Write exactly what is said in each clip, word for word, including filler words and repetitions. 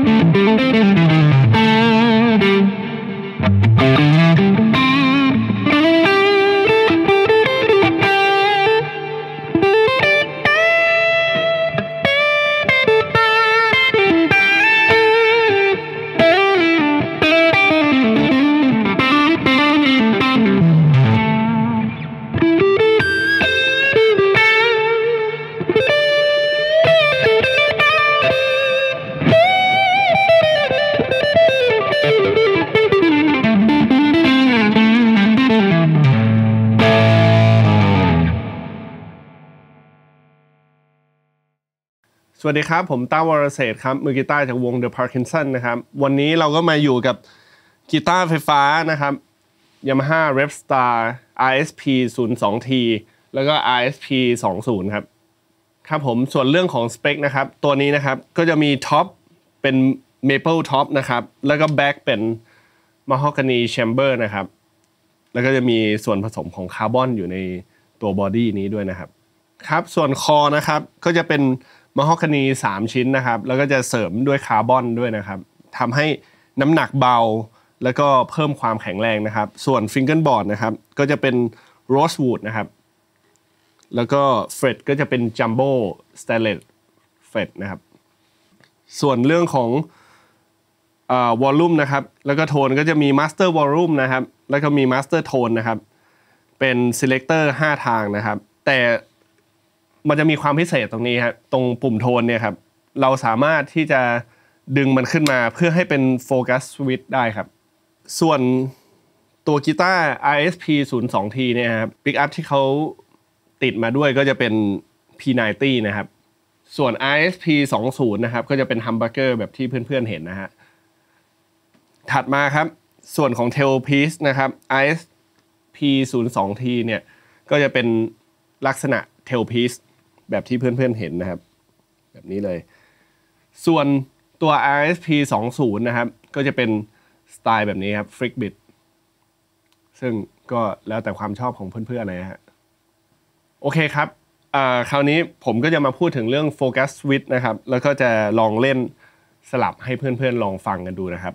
สวัสดีครับผมต้าวรเศรษฐ์ครับมือกีตาร์จากวง The Parkinson นะครับวันนี้เราก็มาอยู่กับกีตาร์ไฟฟ้านะครับ Yamaha Repstar อาร์ เอส พี ศูนย์ สอง ที แล้วก็ อาร์ เอส พี สองสิบ ครับครับผมส่วนเรื่องของสเปคนะครับตัวนี้นะครับก็จะมีท็อปเป็น Maple Top นะครับแล้วก็แบ็คเป็น Mahogany Chamber นะครับแล้วก็จะมีส่วนผสมของคาร์บอนอยู่ในตัวบอดี้นี้ด้วยนะครับครับส่วนคอนะครับก็จะเป็นมะฮอกกานีสามชิ้นนะครับแล้วก็จะเสริมด้วยคาร์บอนด้วยนะครับทำให้น้ำหนักเบาแล้วก็เพิ่มความแข็งแรงนะครับส่วนฟิงเกิลบอร์ดนะครับก็จะเป็นโรสวูดนะครับแล้วก็เฟรตก็จะเป็นจัมโบ้สเตนเลสเฟรตนะครับส่วนเรื่องของอ่าวอลลุ่มนะครับแล้วก็โทนก็จะมีมาสเตอร์วอลลุ่มนะครับแล้วก็มีมาสเตอร์โทนนะครับเป็นซีเลคเตอร์ห้าทางนะครับแต่มันจะมีความพิเศษตรงนี้ครับตรงปุ่มโทนเนี่ยครับเราสามารถที่จะดึงมันขึ้นมาเพื่อให้เป็นโฟกัสสวิตช์ได้ครับส่วนตัวกีตาร์ อาร์ เอส พี ศูนย์ สอง ที เนี่ยครับปิกอัพที่เขาติดมาด้วยก็จะเป็น พี ไนน์ตี้ นะครับส่วน อาร์ เอส พี สองสิบ นะครับก็จะเป็นฮัมบักเกอร์แบบที่เพื่อนๆเห็นนะฮะถัดมาครับส่วนของ Tail Piece นะครับ อาร์ เอส พี ศูนย์ สอง ที เนี่ยก็จะเป็นลักษณะ Tail Pieceแบบที่เพื่อนๆเห็นนะครับแบบนี้เลยส่วนตัว อาร์ เอส พี สองสิบ นะครับก็จะเป็นสไตล์แบบนี้ครับฟลิกบิดซึ่งก็แล้วแต่ความชอบของเพื่อนๆเลยฮะโอเคครับคราวนี้ผมก็จะมาพูดถึงเรื่องโฟกัสสวิตช์นะครับแล้วก็จะลองเล่นสลับให้เพื่อนๆลองฟังกันดูนะครับ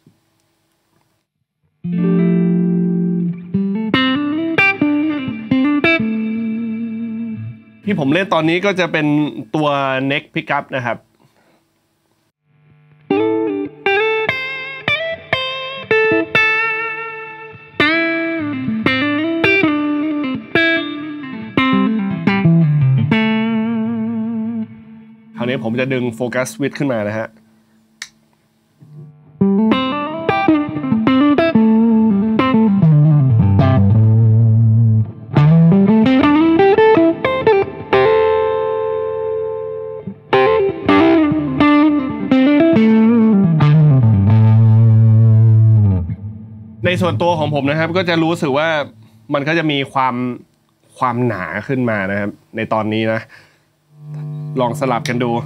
ที่ผมเล่นตอนนี้ก็จะเป็นตัว neck pickup นะครับคราวนี้ผมจะดึงโฟกัสสวิตช์ขึ้นมานะฮะในส่วนตัวของผมนะครับก็จะรู้สึกว่ามันก็จะมีความความหนาขึ้นมานะครับในตอนนี้นะลองสลับกันดู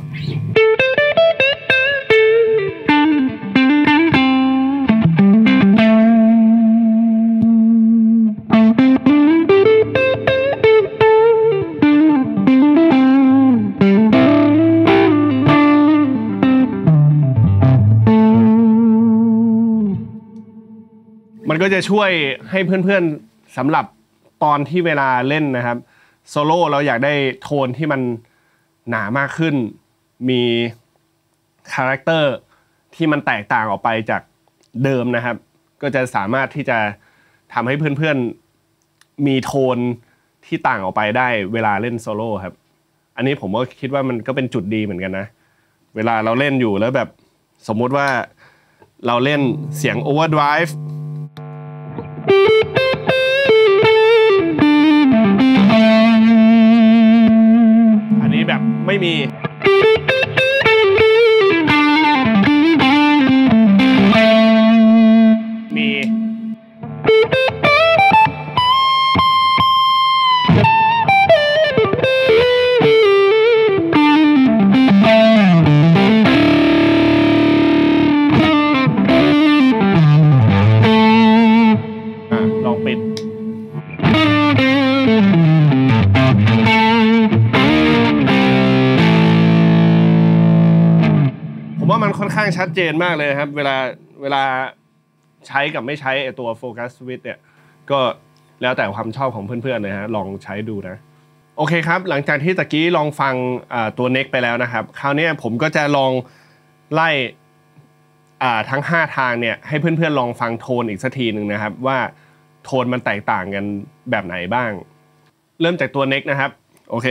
มันก็จะช่วยให้เพื่อนๆสำหรับตอนที่เวลาเล่นนะครับโซโล่เราอยากได้โทนที่มันหนามากขึ้นมีคาแรคเตอร์ที่มันแตกต่างออกไปจากเดิมนะครับก็จะสามารถที่จะทำให้เพื่อนๆมีโทนที่ต่างออกไปได้เวลาเล่นโซโล่ครับอันนี้ผมก็คิดว่ามันก็เป็นจุดดีเหมือนกันนะเวลาเราเล่นอยู่แล้วแบบสมมุติว่าเราเล่นเสียงโอเวอร์ไดรฟ์อันนี้แบบไม่มีมีลองปิดผมว่ามันค่อนข้างชัดเจนมากเลยครับเวลาเวลาใช้กับไม่ใช้ไอตัวโฟกัสสวิตช์เนี่ยก็แล้วแต่ความชอบของเพื่อนๆเลยฮะลองใช้ดูนะโอเคครับหลังจากที่ตะกี้ลองฟังตัว Next ไปแล้วนะครับคราวนี้ผมก็จะลองไล่ทั้งห้าทางเนี่ยให้เพื่อนๆลองฟังโทนอีกสักทีหนึ่งนะครับว่าโทนมันแตกต่างกันแบบไหนบ้างเริ่มจากตัว Next นะครับโอเค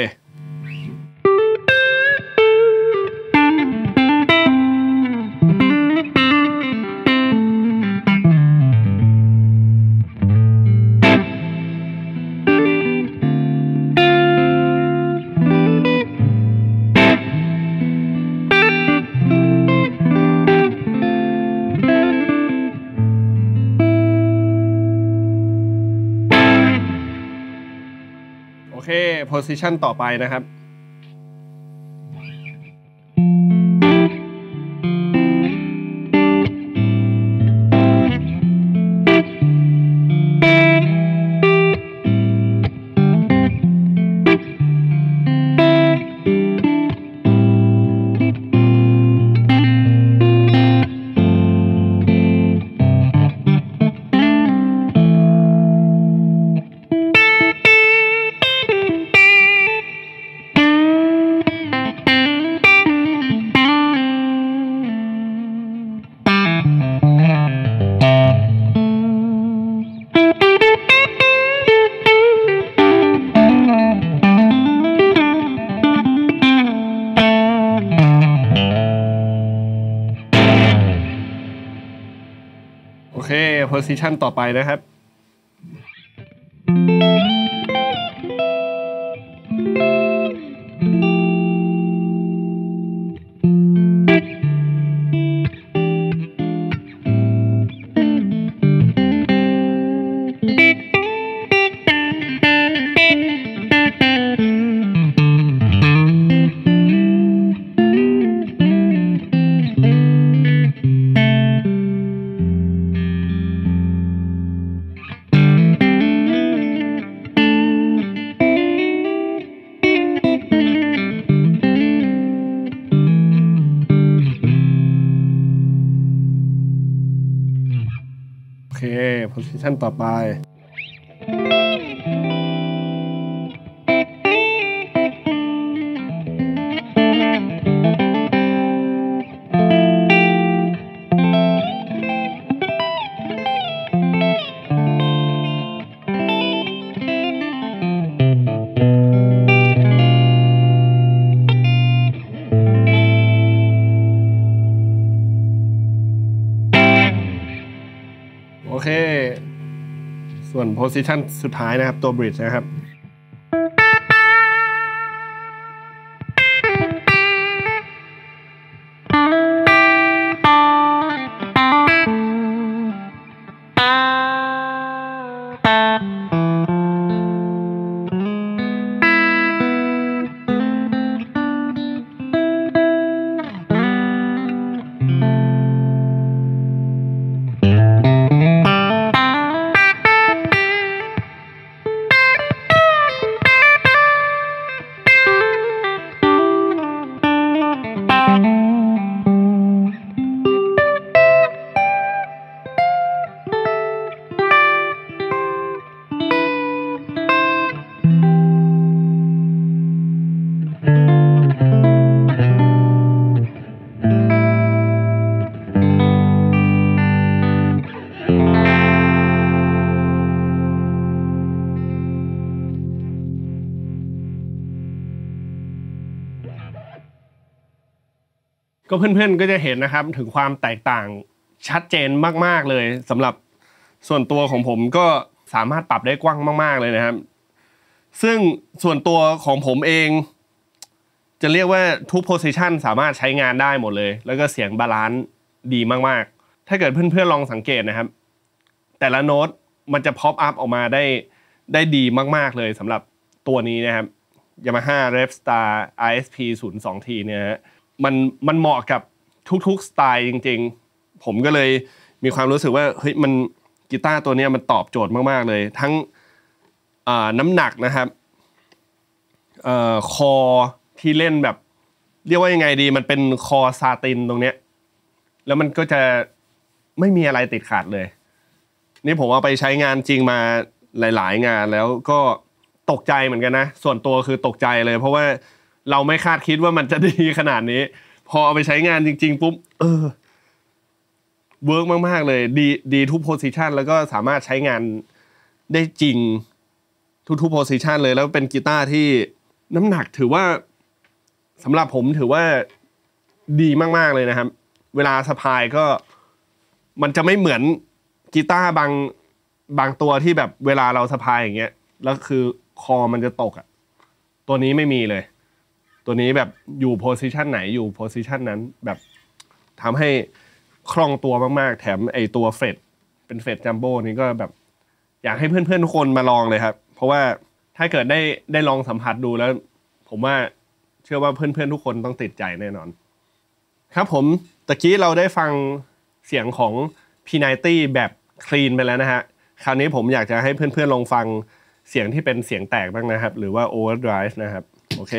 โอเค position ต่อไปนะครับโอเค position ต่อไปนะครับโอเค position ต่อไปโอเคส่วน position สุดท้ายนะครับตัว bridge นะครับก็เพื่อนๆก็จะเห็นนะครับถึงความแตกต่างชัดเจนมากๆเลยสำหรับส่วนตัวของผมก็สามารถปรับได้กว้างมากๆเลยนะครับซึ่งส่วนตัวของผมเองจะเรียกว่าทุกโพสิชันสามารถใช้งานได้หมดเลยแล้วก็เสียงบาลานซ์ดีมากๆถ้าเกิดเพื่อนๆลองสังเกตนะครับแต่ละโน้ตมันจะพ็อปอัพออกมาได้ได้ดีมากๆเลยสำหรับตัวนี้นะครับ Yamaha Repstar อาร์ เอส พี ศูนย์ สอง ที เนี่ยฮะมันมันเหมาะกับทุกๆสไตล์จริงๆผมก็เลยมีความรู้สึกว่าเฮ้ยมันกีตาร์ตัวนี้มันตอบโจทย์มากๆเลยทั้งน้ำหนักนะครับคอที่เล่นแบบเรียกว่ายังไงดีมันเป็นคอซาตินตรงเนี้ยแล้วมันก็จะไม่มีอะไรติดขัดเลยนี่ผมเอาไปใช้งานจริงมาหลายๆงานแล้วก็ตกใจเหมือนกันนะส่วนตัวคือตกใจเลยเพราะว่าเราไม่คาดคิดว่ามันจะดีขนาดนี้พอเอาไปใช้งานจริงๆปุ๊บเออเวิร์กมากๆเลยดีดีทุกโพสิชันแล้วก็สามารถใช้งานได้จริงทุกๆโพสิชันเลยแล้วเป็นกีตาร์ที่น้ำหนักถือว่าสำหรับผมถือว่าดีมากๆเลยนะครับเวลาสะพายก็มันจะไม่เหมือนกีตาร์บางบางตัวที่แบบเวลาเราสะพายอย่างเงี้ยแล้วคือคอมันจะตกอ่ะตัวนี้ไม่มีเลยตัวนี้แบบอยู่โพสิชันไหนอยู่โพสิชันนั้นแบบทำให้คล่องตัวมากๆแถมไอตัวเฟดเป็นเฟดจัมโบ้นี่ก็แบบอยากให้เพื่อนๆทุกคนมาลองเลยครับเพราะว่าถ้าเกิดได้ได้ลองสัมผัสดูแล้วผมว่าเชื่อว่าเพื่อนๆทุกคนต้องติดใจแน่นอนครับผมตะกี้เราได้ฟังเสียงของ พี ไนน์ตี้ แบบคลีนไปแล้วนะฮะคราวนี้ผมอยากจะให้เพื่อนๆลองฟังเสียงที่เป็นเสียงแตกบ้างนะครับหรือว่า overdrive นะครับโอเค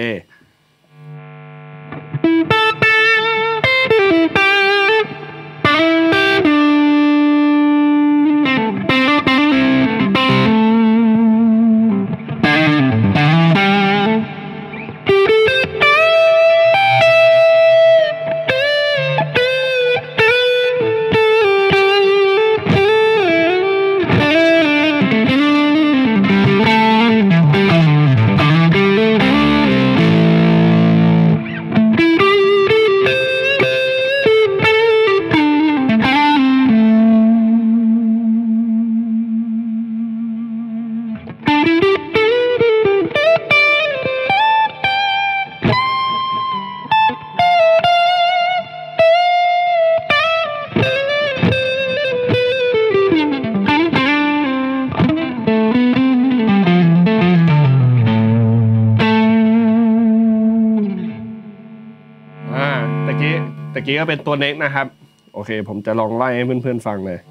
ตะกี้ก็เป็นตัวเน็กนะครับโอเคผมจะลองไล่ให้เพื่อนๆฟังเลย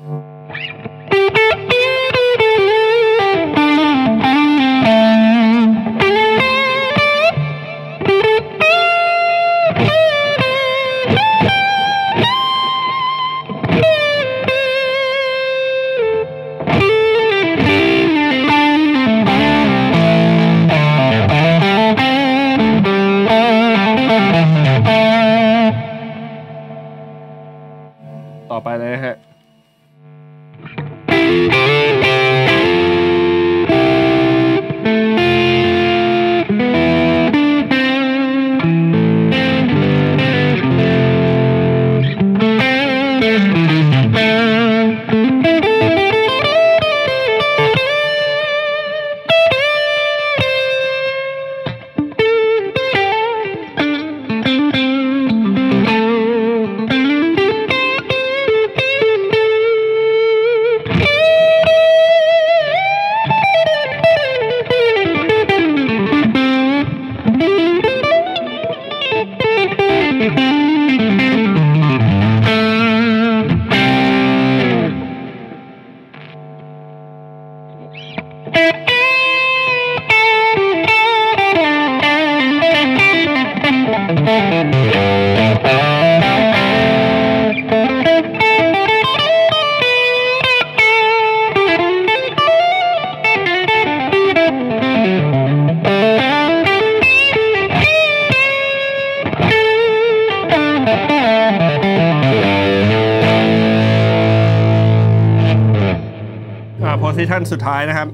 ต่อไปเลยฮะโพสิชันสุดท้ายนะครับ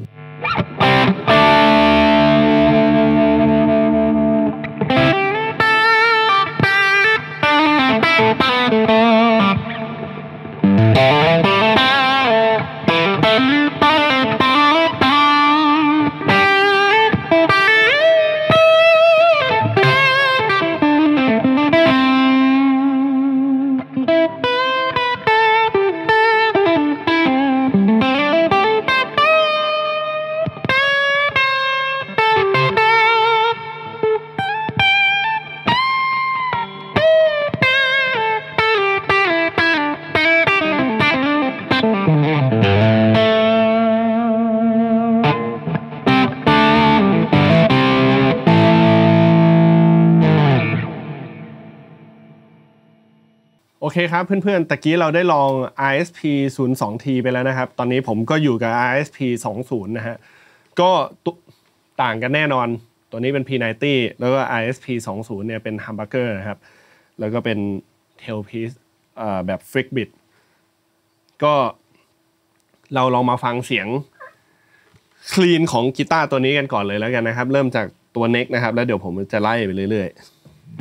เคครับเพื่อนๆตะกี้เราได้ลอง อาร์ เอส พี ศูนย์ สอง ที ไปแล้วนะครับตอนนี้ผมก็อยู่กับ อาร์ เอส พี สองสิบ นะฮะก็ต่างกันแน่นอนตัวนี้เป็น พี ไนน์ตี้ แล้วก็ อาร์ เอส พี สองสิบ เนี่ยเป็น Humbucker นะครับแล้วก็เป็น Tailpiece เอ่อแบบ Frick Bit ก็เราลองมาฟังเสียงคลีนของกีตาร์ตัวนี้กันก่อนเลยแล้วกันนะครับเริ่มจากตัว neck นะครับแล้วเดี๋ยวผมจะไล่ไปเรื่อยๆ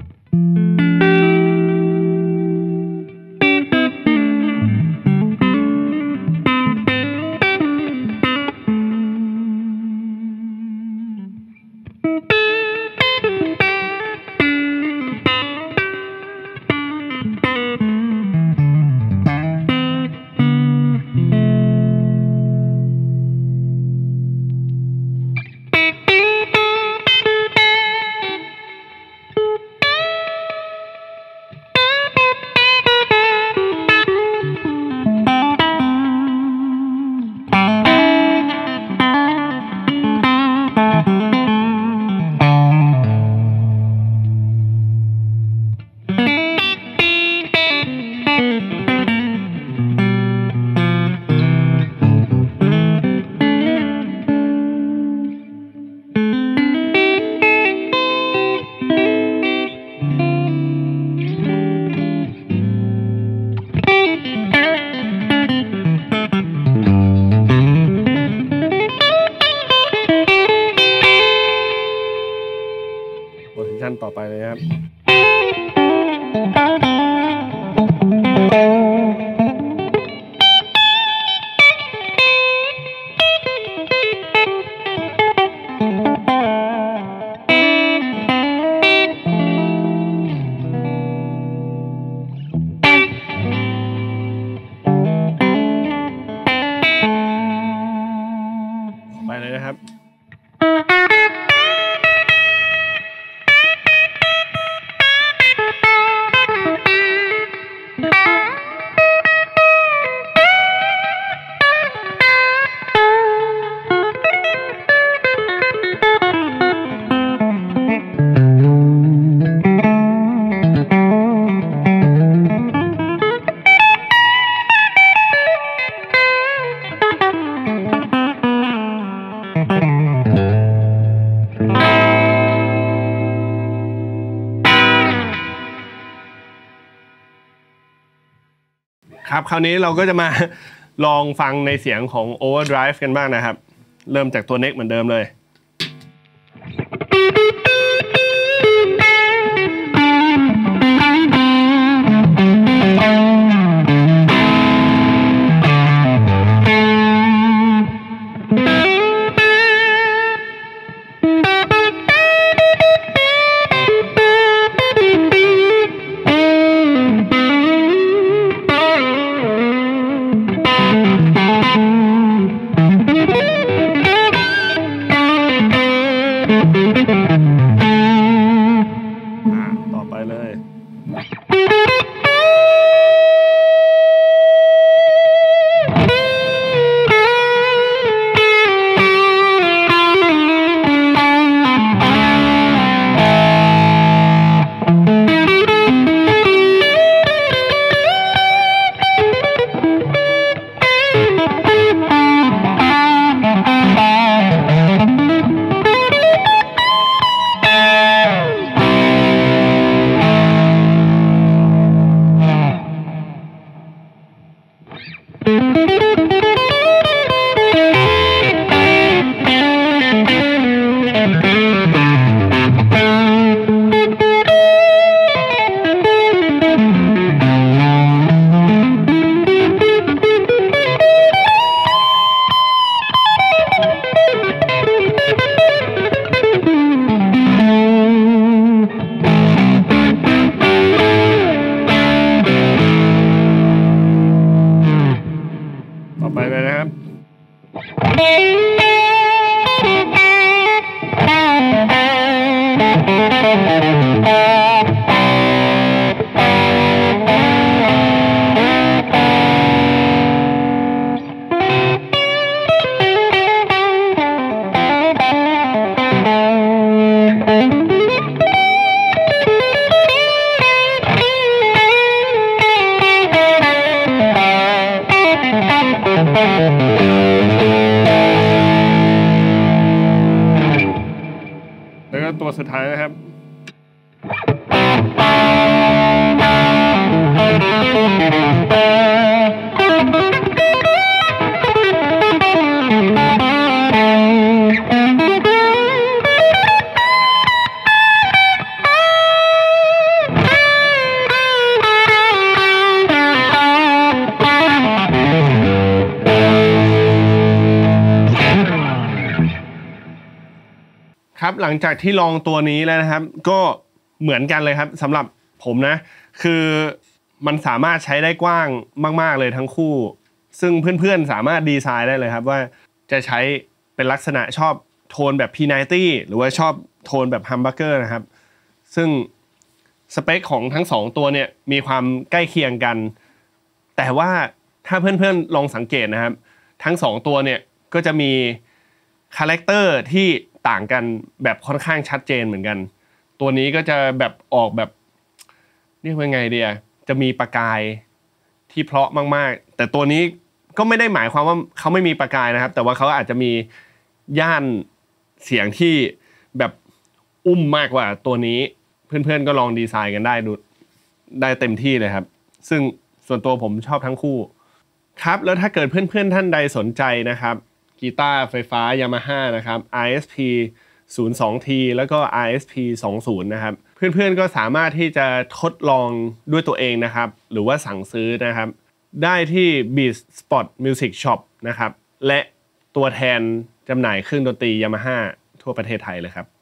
ต่อไปเลยครับไปเลยนะครับครับคราวนี้เราก็จะมาลองฟังในเสียงของ Overdrive กันบ้างนะครับเริ่มจากตัว neck เหมือนเดิมเลยต่อไปเลยต่อไปเลยนะครับสุดท้ายนะครับครับหลังจากที่ลองตัวนี้แล้วนะครับก็เหมือนกันเลยครับสำหรับผมนะคือมันสามารถใช้ได้กว้างมากๆเลยทั้งคู่ซึ่งเพื่อนๆสามารถดีไซน์ได้เลยครับว่าจะใช้เป็นลักษณะชอบโทนแบบ พี ไนน์ตี้ หรือว่าชอบโทนแบบฮัมบักเกอร์นะครับซึ่งสเปคของทั้งสองตัวเนี่ยมีความใกล้เคียงกันแต่ว่าถ้าเพื่อนๆลองสังเกตนะครับทั้งสองตัวเนี่ยก็จะมีคาแรคเตอร์ที่ต่างกันแบบค่อนข้างชัดเจนเหมือนกันตัวนี้ก็จะแบบออกแบบเรียกว่าไงเดียจะมีประกายที่เพราะมากๆแต่ตัวนี้ก็ไม่ได้หมายความว่าเขาไม่มีประกายนะครับแต่ว่าเขาอาจจะมีย่านเสียงที่แบบอุ้มมากกว่าตัวนี้เพื่อนๆก็ลองดีไซน์กันได้ดูได้เต็มที่เลยครับซึ่งส่วนตัวผมชอบทั้งคู่ครับแล้วถ้าเกิดเพื่อนๆท่านใดสนใจนะครับกีตาร์ไฟฟ้า Yamaha นะครับ อาร์ เอส พี ศูนย์ สอง ที แล้วก็ อาร์ เอส พี สองสิบ นะครับเพื่อนๆก็สามารถที่จะทดลองด้วยตัวเองนะครับหรือว่าสั่งซื้อนะครับได้ที่ Beat Spot Music Shop นะครับและตัวแทนจำหน่ายเครื่องดนตรี Yamaha ทั่วประเทศไทยเลยครับ